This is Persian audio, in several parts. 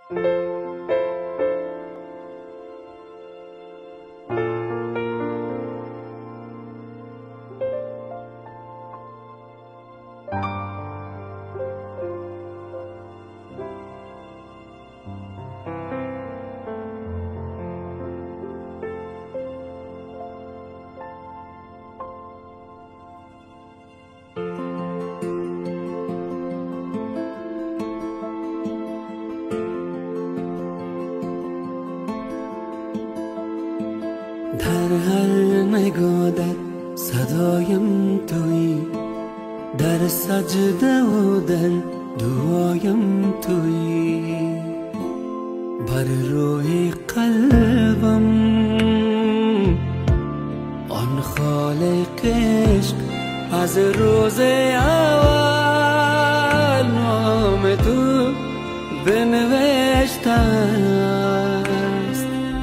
در هر نگاهت صدایم تویی، در سجده و در دعایم تویی، بر روی قلبم آن خالق عشق از روز اول نام تو بنوشته است.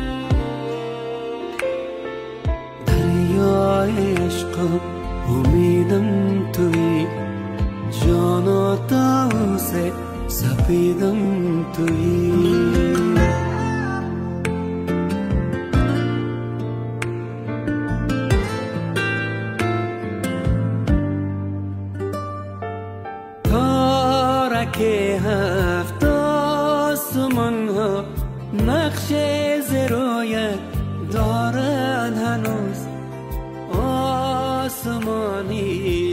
دریای عشق و امیدم تویی، جان و طاووس سپیدم تویی. تارک هفت آسمان ها نقش زرویت دارد هنوز، آسمانی